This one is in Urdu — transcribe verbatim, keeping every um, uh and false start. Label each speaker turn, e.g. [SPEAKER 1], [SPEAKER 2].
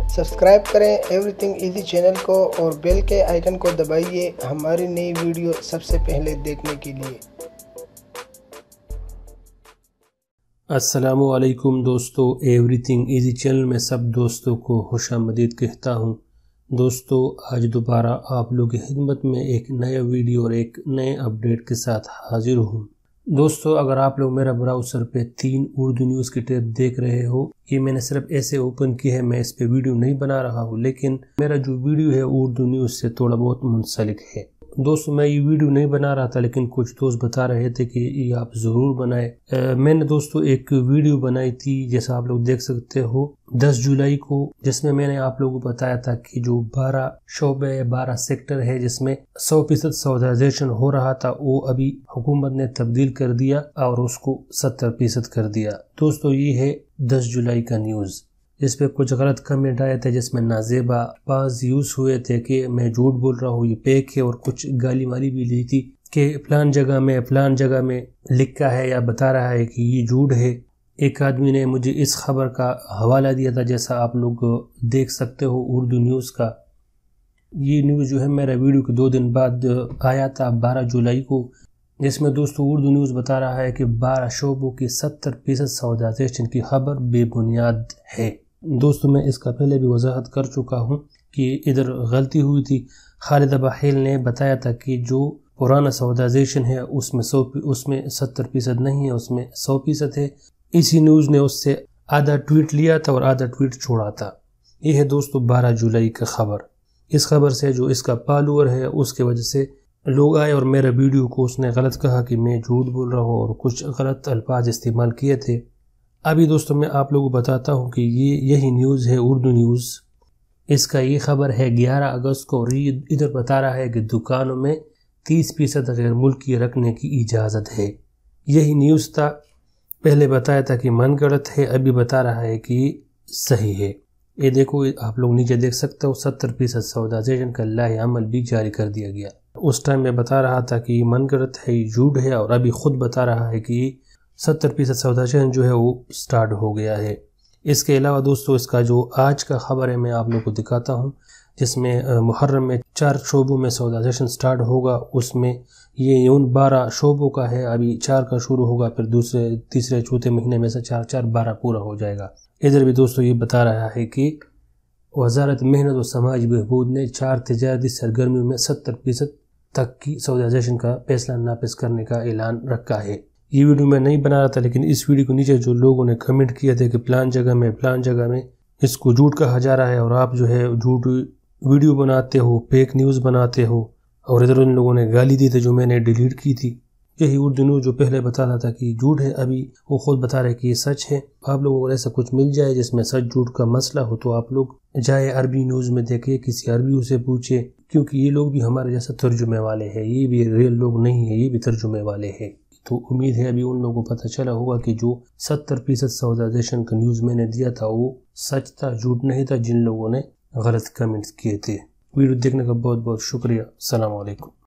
[SPEAKER 1] سبسکرائب کریں ایوری تھنگ ایزی چینل کو اور بیل کے آئیکن کو دبائیے ہماری نئی ویڈیو سب سے پہلے دیکھنے کے لیے۔
[SPEAKER 2] السلام علیکم دوستو، ایوری تھنگ ایزی چینل میں سب دوستوں کو خوش آمدید کہتا ہوں۔ دوستو، آج دوبارہ آپ لوگ کی خدمت میں ایک نیا ویڈیو اور ایک نئے اپڈیٹ کے ساتھ حاضر ہوں۔ دوستو، اگر آپ لوگ میرا براؤزر پہ تین اردو نیوز کی ٹیب دیکھ رہے ہو، یہ میں نے صرف ایسے اوپن کی ہے، میں اس پہ ویڈیو نہیں بنا رہا ہوں، لیکن میرا جو ویڈیو ہے اردو نیوز سے تھوڑا بہت منسلک ہے۔ دوستو، میں یہ ویڈیو نہیں بنا رہا تھا، لیکن کچھ دوست بتا رہے تھے کہ یہ آپ ضرور بنائے۔ میں نے دوستو ایک ویڈیو بنائی تھی، جیسا آپ لوگ دیکھ سکتے ہو، دس جولائی کو، جس میں میں نے آپ لوگوں کو بتایا تھا کہ جو بارہ شعبے بارہ سیکٹر ہے جس میں سو فیصد سودائزیشن ہو رہا تھا، وہ ابھی حکومت نے تبدیل کر دیا اور اس کو ستر فیصد کر دیا۔ دوستو، یہ ہے دس جولائی کا نیوز، جس پہ کچھ غلط کمنٹ آئے تھے، جس میں نازیبا باز یوز ہوئے تھے کہ میں جھوٹ بول رہا ہوں، یہ پیک ہے، اور کچھ گالی مالی بھی لی تھی کہ فلان جگہ میں فلان جگہ میں لکھا ہے یا بتا رہا ہے کہ یہ جھوٹ ہے۔ ایک آدمی نے مجھے اس خبر کا حوالہ دیا تھا، جیسا آپ لوگ دیکھ سکتے ہو اردو نیوز کا۔ یہ نیوز جو ہے میرا ویڈیو کے دو دن بعد آیا تھا، بارہ جولائی کو، جس میں دوستو اردو نیوز بتا رہا ہے کہ بارہ شعبوں کی ستر فیصد سودائزیشن کی خبر بے بنیاد ہے۔ دوستو، میں اس کا پہلے بھی وضاحت کر چکا ہوں کہ ادھر غلطی ہوئی تھی۔ خالد بحیل نے بتایا تھا کہ جو پرانا سودائزیشن ہے اس میں سو اس میں ستر فیصد نہیں ہے، اس میں سو فیصد ہے۔ اسی نیوز نے اس سے آدھا ٹویٹ لیا تھا اور آدھا ٹویٹ چھوڑا تھا۔ یہ ہے دوستو بارہ جولائی کا خبر۔ اس خبر سے جو اس کا فالوور ہے، اس کے وجہ سے لوگ آئے اور میرا ویڈیو کو اس نے غلط کہا کہ میں جھوٹ بول رہا ہوں، اور کچھ غلط الفاظ استعمال کیے تھے۔ ابھی دوستو میں آپ لوگوں کو بتاتا ہوں کہ یہ یہی نیوز ہے اردو نیوز۔ اس کا یہ خبر ہے گیارہ اگست کو، اور یہ ادھر بتا رہا ہے کہ دکانوں میں تیس فیصد غیر ملکی رکھنے کی اجازت ہے۔ یہی نیوز تھا، پہلے بتایا تھا کہ من گڑت ہے، ابھی بتا رہا ہے کہ صحیح ہے۔ یہ دیکھو، آپ لوگ نیچے دیکھ سکتے ہو، ستر فیصد سودائزیشن کا لائحہ عمل بھی جاری کر دیا گیا۔ اس ٹائم میں بتا رہا تھا کہ یہ من گڑت ہے، یہ جھوٹ ہے، اور ابھی خود بتا رہا ہے کہ ستر فیصد سودائزیشن جو ہے وہ سٹارٹ ہو گیا ہے۔ اس کے علاوہ دوستو اس کا جو آج کا خبر ہے میں آپ لوگ کو دکھاتا ہوں، جس میں محرم میں چار شعبوں میں سودائزیشن سٹارٹ ہوگا۔ اس میں یہ یون بارہ شعبوں کا ہے، ابھی چار کا شروع ہوگا، پھر دوسرے تیسرے چوتھے مہینے میں سے چار چار بارہ پورا ہو جائے گا۔ ادھر بھی دوستو یہ بتا رہا ہے کہ وزارت محنت و سماجی بہبود نے چار تجارتی سرگرمیوں میں ستر فیصد تک کی سودائزیشن کا فیصلہ نافذ کرنے کا اعلان رکھا ہے۔ یہ ویڈیو میں نہیں بنا رہا تھا، لیکن اس ویڈیو کو نیچے جو لوگوں نے کمنٹ کیے تھے کہ پلان جگہ میں پلان جگہ میں اس کو جھوٹ کہا جا رہا ہے، اور آپ جو ہے جھوٹ ویڈیو بناتے ہو، فیک نیوز بناتے ہو، اور ادھر ان لوگوں نے گالی دی تھی جو میں نے ڈیلیٹ کی تھی۔ یہی اردو نیوز جو پہلے بتاتا تھا کہ جھوٹ ہے، ابھی وہ خود بتا رہے کہ یہ سچ ہے۔ آپ لوگوں کو ایسا کچھ مل جائے جس میں سچ جھوٹ کا مسئلہ ہو، تو آپ لوگ جائے عربی نیوز میں دیکھے، کسی عربی سے پوچھے، کیونکہ یہ لوگ بھی ہمارے جیسا ترجمے والے ہیں، یہ بھی ریل لوگ نہیں ہیں، یہ بھی ترجمے والے ہیں۔ تو امید ہے ابھی ان لوگوں کو پتہ چلا ہوگا کہ جو ستر فیصد سودائزیشن کا نیوز میں نے دیا تھا وہ سچ تھا، جھوٹ نہیں تھا، جن لوگوں نے غلط کمنٹس کیے تھے۔ ویڈیو دیکھنے کا بہت بہت شکریہ۔ السلام علیکم۔